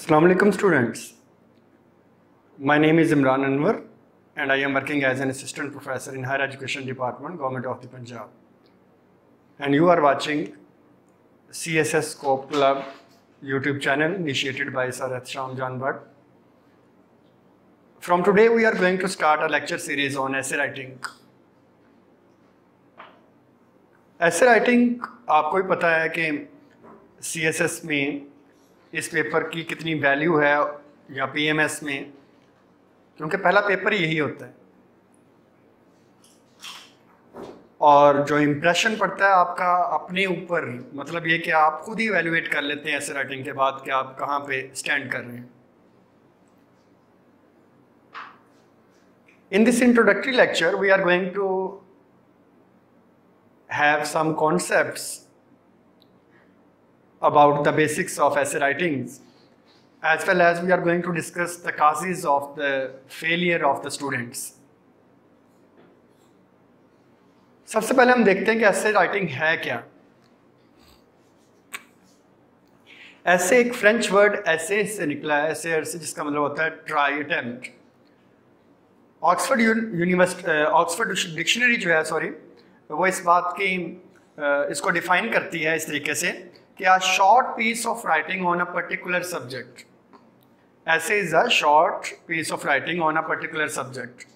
Assalamu alaikum students. My name is Imran Anwar and I am working as an assistant professor in Higher Education Department, Government of the Punjab. And you are watching CSS Scope Club YouTube channel initiated by Sir Sham Jan Bhatt. From today we are going to start a lecture series on essay writing. Essay writing आपको ही पता है कि CSS में इस paper की कितनी value है या PMS में, क्योंकि पहला पेपर यही होता है और जो इम्प्रेशन पड़ता है आपका अपने ऊपर, मतलब ये कि आप खुद ही इवैल्यूएट कर लेते हैं ऐसे राइटिंग के बाद कि आप कहाँ पे स्टैंड कर रहे हैं. In this introductory lecture we are going to have some concepts about the basics of essay writing, as well as we are going to discuss the causes of the failure of the students. सबसे पहले हम देखते हैं कि essay writing है क्या. ऐसे एक फ्रेंच वर्ड essay से निकला है, essay से जिसका मतलब होता है try attempt. ऑक्सफोर्ड डिक्शनरी जो है वो इस बात की इसको डिफाइन करती है इस तरीके से कि a short piece of writing on a particular subject. Essay is a short piece of writing on a particular subject.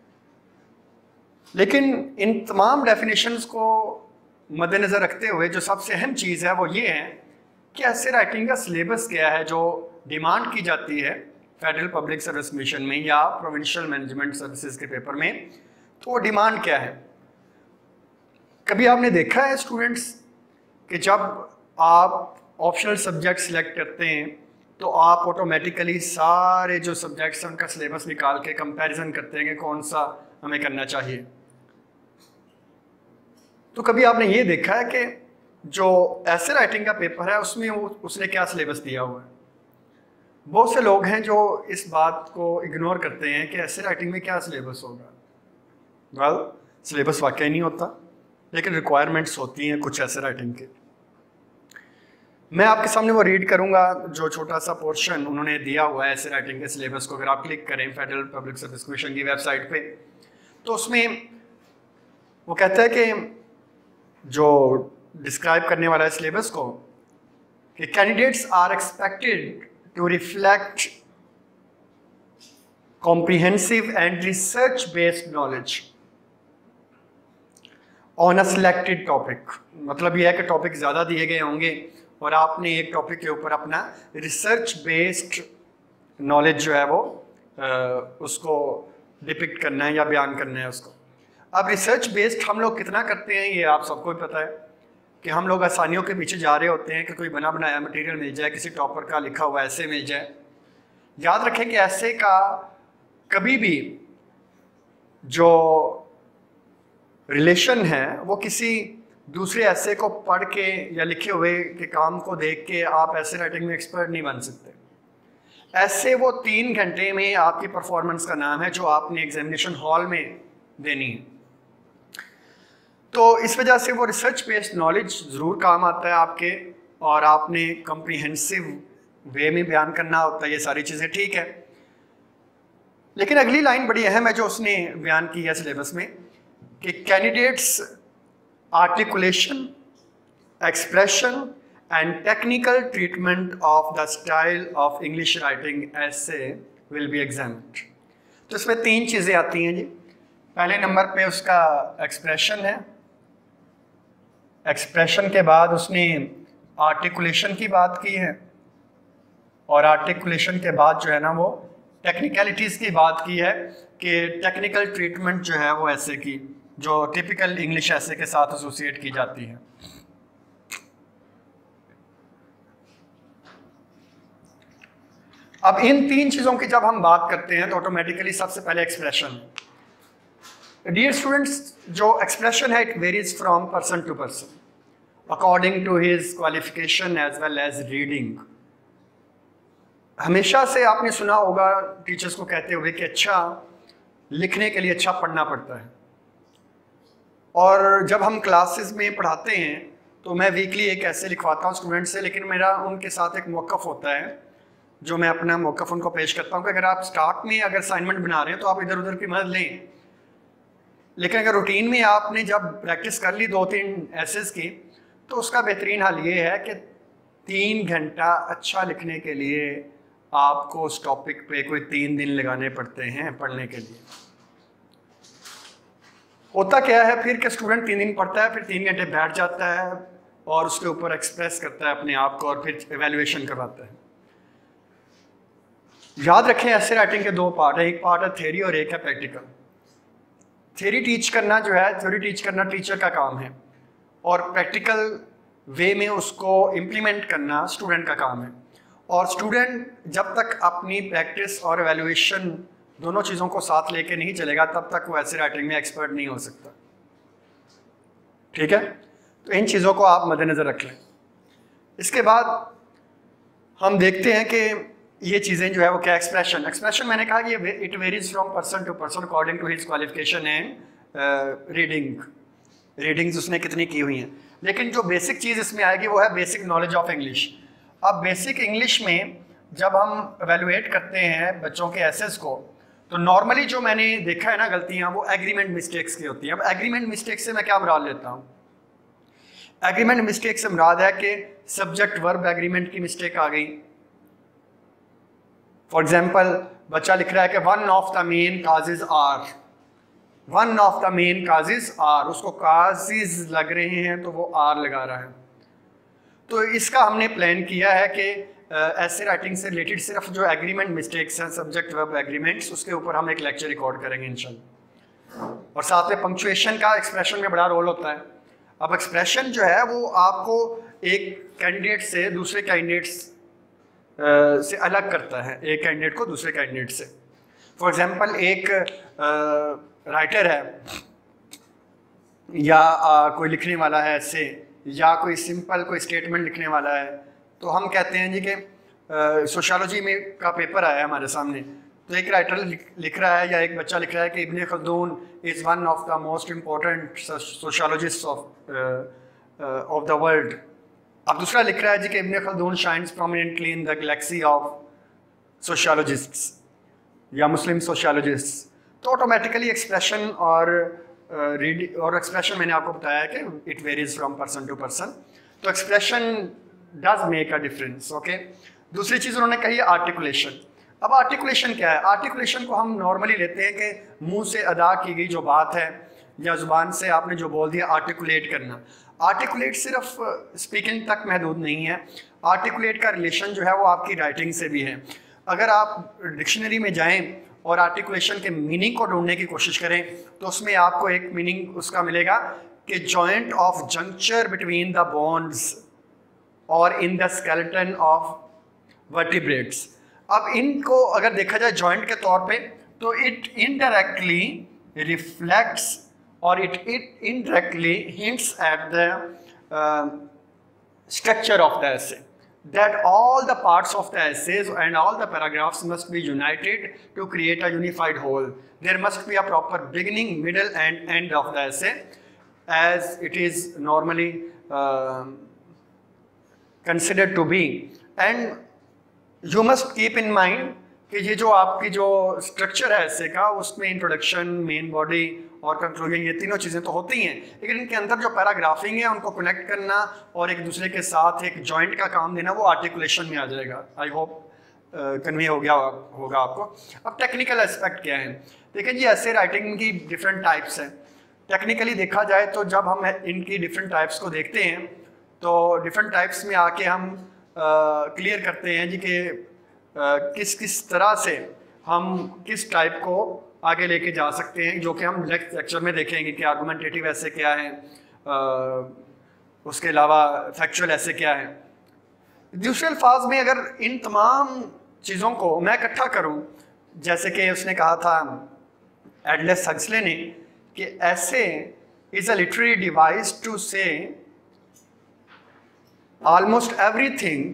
लेकिन इन तमाम डेफिनेशंस को मद्देनज़र रखते हुए जो सबसे अहम चीज़ है वो ये है कि ऐसे राइटिंग का सिलेबस क्या है जो डिमांड की जाती है फेडरल पब्लिक सर्विस कमीशन में या प्रोविंशियल मैनेजमेंट सर्विसेज के पेपर में. तो वो डिमांड क्या है? कभी आपने देखा है स्टूडेंट्स कि जब आप ऑप्शनल सब्जेक्ट सिलेक्ट करते हैं तो आप ऑटोमेटिकली सारे जो सब्जेक्ट्स हैं उनका सिलेबस निकाल के कंपैरिजन करते हैं कि कौन सा हमें करना चाहिए. तो कभी आपने ये देखा है कि जो ऐसे राइटिंग का पेपर है उसमें उसने क्या सिलेबस दिया हुआ है? बहुत से लोग हैं जो इस बात को इग्नोर करते हैं कि ऐसे राइटिंग में क्या सिलेबस होगा. वेल, सिलेबस वाकई नहीं होता, लेकिन रिक्वायरमेंट्स होती हैं कुछ ऐसे राइटिंग के. मैं आपके सामने वो रीड करूंगा जो छोटा सा पोर्शन उन्होंने दिया हुआ है ऐसे राइटिंग के सिलेबस को. अगर आप क्लिक करें फेडरल पब्लिक सर्विस कमीशन की वेबसाइट पे तो उसमें वो कहता है कि जो डिस्क्राइब करने वाला है सिलेबस को कि candidates are expected to reflect comprehensive and research based knowledge on a selected topic. मतलब ये है कि टॉपिक ज़्यादा दिए गए होंगे और आपने एक टॉपिक के ऊपर अपना रिसर्च बेस्ड नॉलेज जो है वो उसको डिपिक्ट करना है या बयान करना है उसको. अब रिसर्च बेस्ड हम लोग कितना करते हैं ये आप सबको भी पता है कि हम लोग आसानियों के पीछे जा रहे होते हैं कि कोई बना बनाया मटेरियल मिल जाए, किसी टॉपर का लिखा हुआ ऐसे मिल जाए. याद रखें कि ऐसे का कभी भी जो रिलेशन है वो किसी दूसरे ऐसे को पढ़ के या लिखे हुए के काम को देख के आप ऐसे राइटिंग में एक्सपर्ट नहीं बन सकते. ऐसे वो 3 घंटे में आपकी परफॉर्मेंस का नाम है जो आपने एग्जामिनेशन हॉल में देनी है. तो इस वजह से वो रिसर्च बेस्ड नॉलेज ज़रूर काम आता है आपके, और आपने कॉम्प्रिहेंसिव वे में बयान करना होता है. ये सारी चीज़ें ठीक है, लेकिन अगली लाइन बड़ी अहम है जो उसने बयान की है सिलेबस में कि candidates articulation, expression and technical treatment of the style of English writing essay will be examined. तो इसमें 3 चीज़ें आती हैं जी. पहले नंबर पे उसका एक्सप्रेशन है. एक्सप्रेशन के बाद उसने आर्टिकुलेशन की बात की है, और आर्टिकुलेशन के बाद जो है ना वो टेक्निकलिटीज़ की बात की है कि टेक्निकल ट्रीटमेंट जो है वो ऐसे की जो टिपिकल इंग्लिश ऐसे के साथ एसोसिएट की जाती है. अब इन 3 चीज़ों की जब हम बात करते हैं तो ऑटोमेटिकली सबसे पहले एक्सप्रेशन. डियर स्टूडेंट्स, जो एक्सप्रेशन है it varies from person to person according to his qualification as well as reading. हमेशा से आपने सुना होगा टीचर्स को कहते हुए कि अच्छा लिखने के लिए अच्छा पढ़ना पड़ता है, और जब हम क्लासेस में पढ़ाते हैं तो मैं वीकली एक ऐसे लिखवाता हूँ स्टूडेंट से, लेकिन मेरा उनके साथ एक मौक़िफ़ होता है जो मैं अपना मौक़िफ़ उनको पेश करता हूँ कि अगर आप स्टार्ट में अगर असाइनमेंट बना रहे हैं तो आप इधर उधर की मदद लें, लेकिन अगर रूटीन में आपने जब प्रैक्टिस कर ली 2-3 एसेस की, तो उसका बेहतरीन हल ये है कि 3 घंटा अच्छा लिखने के लिए आपको उस टॉपिक पे कोई 3 दिन लगाने पड़ते हैं पढ़ने के लिए। होता क्या है फिर कि स्टूडेंट 3 दिन पढ़ता है, फिर 3 घंटे बैठ जाता है और उसके ऊपर एक्सप्रेस करता है अपने आप को और फिर एवेल्युएशन करवाता है। याद रखें ऐसे राइटिंग के 2 पार्ट है, एक पार्ट है थ्योरी और एक है प्रैक्टिकल। थ्योरी टीच करना जो है, थ्योरी टीच करना टीचर का काम है और प्रैक्टिकल वे में उसको इम्प्लीमेंट करना स्टूडेंट का काम है। और स्टूडेंट जब तक अपनी प्रैक्टिस और एवेल्युएशन दोनों चीज़ों को साथ लेके नहीं चलेगा तब तक वो ऐसे राइटिंग में एक्सपर्ट नहीं हो सकता। ठीक है, तो इन चीज़ों को आप मद्देनज़र रख लें। इसके बाद हम देखते हैं कि ये चीज़ें जो है वो क्या, एक्सप्रेशन मैंने कहा कि it varies from person to person according to his qualification and readings उसने कितनी की हुई हैं। लेकिन जो बेसिक चीज़ इसमें आएगी वो है बेसिक नॉलेज ऑफ इंग्लिश। अब बेसिक इंग्लिश में जब हम एवेलुएट करते हैं बच्चों के एसेस को, तो नॉर्मली जो मैंने देखा है ना गलतियाँ, वो एग्रीमेंट मिस्टेक्स की होती हैं। अब एग्रीमेंट मिस्टेक से मैं क्या मुराद लेता हूँ? एग्रीमेंट मिस्टेक से मुराद है कि सब्जेक्ट वर्ब एग्रीमेंट की मिस्टेक आ गई। फॉर एग्जाम्पल बच्चा लिख रहा है कि one of the main causes are, one of the main causes are, उसको काजेज लग रहे हैं तो वो आर लगा रहा है। तो इसका हमने प्लान किया है कि ऐसे राइटिंग से रिलेटेड सिर्फ जो एग्रीमेंट मिस्टेक्स हैं, सब्जेक्ट वर्ब एग्रीमेंट्स, उसके ऊपर हम एक लेक्चर रिकॉर्ड करेंगे इंशाल्लाह। और साथ में पंक्चुएशन का एक्सप्रेशन में बड़ा रोल होता है। अब एक्सप्रेशन जो है वो आपको एक कैंडिडेट से दूसरे कैंडिडेट्स से अलग करता है, एक कैंडिडेट को दूसरे कैंडिडेट से। फॉर एग्जांपल एक राइटर है या कोई लिखने वाला है ऐसे, या कोई सिंपल कोई स्टेटमेंट लिखने वाला है, तो हम कहते हैं जी कि सोशियोलॉजी में का पेपर आया है हमारे सामने, तो एक राइटर लिख रहा है या एक बच्चा लिख रहा है कि Ibn Khaldun is one of the most important sociologist of the world. अब दूसरा लिख रहा है जी कि Ibn Khaldun shines prominently in the galaxy of sociologists या मुस्लिम सोशियोलॉजिस्ट्स। तो ऑटोमेटिकली एक्सप्रेशन और एक्सप्रेशन मैंने आपको बताया कि it varies from person to person, तो expression does make a difference. Okay, दूसरी चीज़ उन्होंने कही आर्टिकुलेशन। अब आर्टिकुलेशन क्या है? आर्टिकुलेशन को हम नॉर्मली लेते हैं कि मुंह से अदा की गई जो बात है या ज़ुबान से आपने जो बोल दिया, आर्टिकुलेट करना। आर्टिकुलेट सिर्फ स्पीकिंग तक महदूद नहीं है, आर्टिकुलेट का रिलेशन जो है वो आपकी राइटिंग से भी है। अगर आप डिक्शनरी में जाएं और आर्टिकुलेशन के मीनिंग को ढूंढने की कोशिश करें तो उसमें आपको एक मीनिंग उसका मिलेगा कि joint of juncture between the bones और in the skeleton of vertebrates. अब इनको अगर देखा जाए जॉइंट के तौर पे, तो इट इनडायरेक्टली रिफ्लेक्ट्स और it indirectly hints at the structure of the essay, that all the parts of the essays and all the paragraphs must be united to create a unified whole. There must be a proper beginning, middle and end of the essay as it is normally considered to be. And you must keep in mind कि ये जो आपकी जो structure है ऐसे का, उसमें introduction, main body और कंक्लूजन, ये तीनों चीज़ें तो होती हैं, लेकिन इनके अंदर जो पैराग्राफिंग है उनको कनेक्ट करना और एक दूसरे के साथ एक जॉइंट का काम देना, वो आर्टिकुलेशन में आ जाएगा। आई होप कन्वे हो गया होगा आपको। अब टेक्निकल एस्पेक्ट क्या है? देखिए जी, ऐसे राइटिंग की डिफरेंट टाइप्स हैं। टेक्निकली देखा जाए तो जब हम इनकी डिफरेंट टाइप्स को देखते हैं तो डिफरेंट टाइप्स में आके हम क्लियर करते हैं जी कि किस किस तरह से हम किस टाइप को आगे लेके जा सकते हैं, जो कि हम नेक्स्ट लेक्चर में देखेंगे कि आर्गुमेंटेटिव ऐसे क्या है, उसके अलावा फैक्चुअल ऐसे क्या है। दूसरे अल्फाज में अगर इन तमाम चीज़ों को मैं इकट्ठा करूं, जैसे कि उसने कहा था एडलस हक्सले ने कि essay is a literary device to say almost everything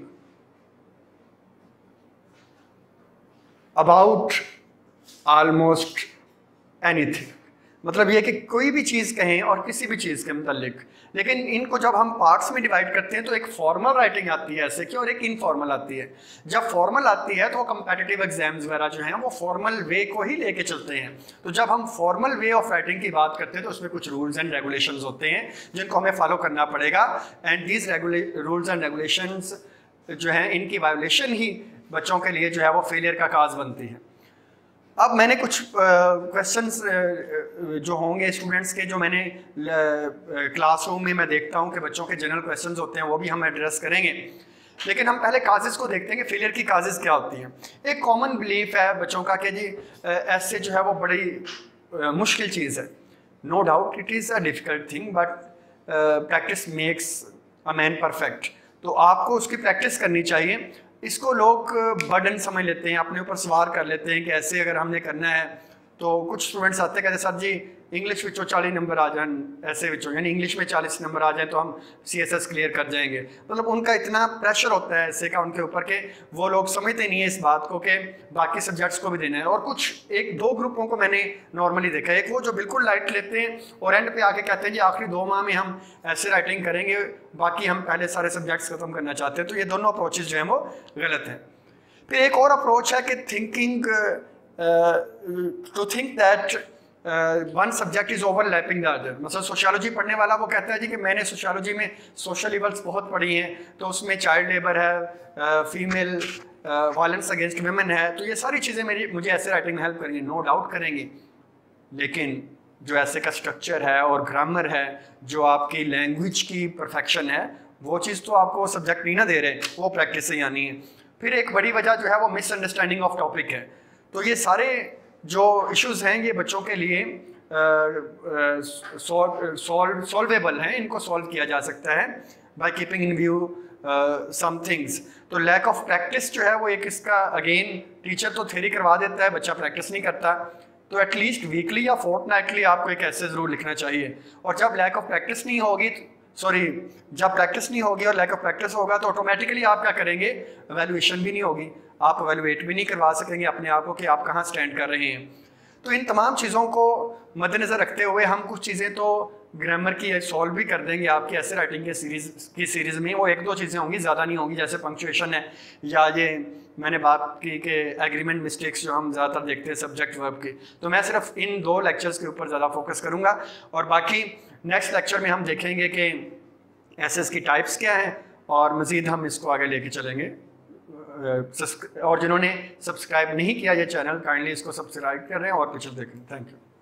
about almost anything। मतलब ये कि कोई भी चीज़ कहें और किसी भी चीज़ के मुतालिक, लेकिन इनको जब हम पार्ट्स में डिवाइड करते हैं तो एक फॉर्मल राइटिंग आती है ऐसे की और एक इनफॉर्मल आती है। जब फॉर्मल आती है तो कंपेटिटिव एग्जाम्स वगैरह जो हैं वो फॉर्मल वे को ही लेके चलते हैं। तो जब हम फॉर्मल वे ऑफ राइटिंग की बात करते हैं तो उसमें कुछ रूल्स एंड रेगुलेशंस होते हैं जिनको हमें फॉलो करना पड़ेगा, and these rules and regulations जो हैं इनकी वायोलेशन ही बच्चों के लिए जो है वो फेलियर का काज बनती है। अब मैंने कुछ क्वेश्चंस जो होंगे स्टूडेंट्स के, जो मैंने क्लासरूम में मैं देखता हूँ कि बच्चों के जनरल क्वेश्चंस होते हैं, वो भी हम एड्रेस करेंगे। लेकिन हम पहले काजेज़ को देखते हैं कि फेलियर की काजेज़ क्या होती हैं। एक कॉमन बिलीफ है बच्चों का कि जी ऐसे जो है वो बड़ी मुश्किल चीज़ है। No doubt it is a difficult thing, but practice makes a man perfect. तो आपको उसकी प्रैक्टिस करनी चाहिए। इसको लोग बर्डन समझ लेते हैं, अपने ऊपर सवार कर लेते हैं कि ऐसे अगर हमने करना है तो कुछ स्टूडेंट्स आते कहते सर जी इंग्लिश विचों 40 नंबर आ जाए, ऐसे विचों यानी इंग्लिश में 40 नंबर आ जाए तो हम CSS क्लियर कर जाएंगे। मतलब उनका इतना प्रेशर होता है ऐसे का उनके ऊपर के वो लोग समझते नहीं है इस बात को कि बाकी सब्जेक्ट्स को भी देना है। और कुछ एक दो ग्रुपों को मैंने नॉर्मली देखा है, एक वो जो बिल्कुल लाइट लेते हैं और एंड पे आके कहते हैं जी आखिरी 2 माह में हम ऐसे राइटिंग करेंगे, बाकी हम पहले सारे सब्जेक्ट्स खत्म करना चाहते हैं। तो ये दोनों अप्रोचेज जो हैं वो गलत हैं। फिर एक और अप्रोच है कि thinking to think that one subject is overlapping the other. मतलब सोशियोलॉजी पढ़ने वाला वो कहता है जी कि मैंने सोशियोलॉजी में सोशल इवल्स बहुत पढ़ी हैं, तो उसमें चाइल्ड लेबर है, फीमेल वायलेंस अगेंस्ट वुमेन है, तो ये सारी चीज़ें मुझे ऐसे राइटिंग में हेल्प करेंगी। नो डाउट करेंगी, लेकिन जो ऐसे का स्ट्रक्चर है और ग्रामर है, जो आपकी लैंग्वेज की परफेक्शन है, वो चीज़ तो आपको वो सब्जेक्ट नहीं ना दे रहे, वो प्रैक्टिस से ही आनी है। फिर एक बड़ी वजह जो है वो मिसअंडरस्टैंडिंग ऑफ टॉपिक है। तो ये सारे जो इश्यूज हैं ये बच्चों के लिए सॉल्वेबल हैं, इनको सॉल्व किया जा सकता है by keeping in view some things. तो लैक ऑफ प्रैक्टिस जो है वो एक इसका, अगेन टीचर तो थ्योरी करवा देता है, बच्चा प्रैक्टिस नहीं करता। तो एटलीस्ट वीकली या फोर्टनाइटली आपको एक ऐसे ज़रूर लिखना चाहिए। और जब लैक ऑफ प्रैक्टिस नहीं होगी, जब प्रैक्टिस नहीं होगी और लैक ऑफ प्रैक्टिस होगा तो ऑटोमेटिकली आप क्या करेंगे, एवेल्युएशन भी नहीं होगी, आप एवेल्युएट भी नहीं करवा सकेंगे अपने आप को कि आप कहाँ स्टैंड कर रहे हैं। तो इन तमाम चीज़ों को मद्देनज़र रखते हुए हम कुछ चीज़ें तो ग्रामर की सॉल्व भी कर देंगे आपकी ऐसे राइटिंग के सीरीज़ में। वो 1-2 चीज़ें होंगी, ज़्यादा नहीं होंगी, जैसे पंक्चुएशन है, या ये मैंने बात की कि एग्रीमेंट मिस्टेक्स जो हम ज़्यादातर देखते हैं सब्जेक्ट वर्ब की। तो मैं सिर्फ इन 2 लेक्चर्स के ऊपर ज़्यादा फोकस करूँगा, और बाकी नेक्स्ट लेक्चर में हम देखेंगे कि एसेस की टाइप्स क्या हैं, और मज़ीद हम इसको आगे लेके चलेंगे। और जिन्होंने सब्सक्राइब नहीं किया ये चैनल, काइंडली इसको सब्सक्राइब कर रहे हैं और पिक्चर देखें। Thank you.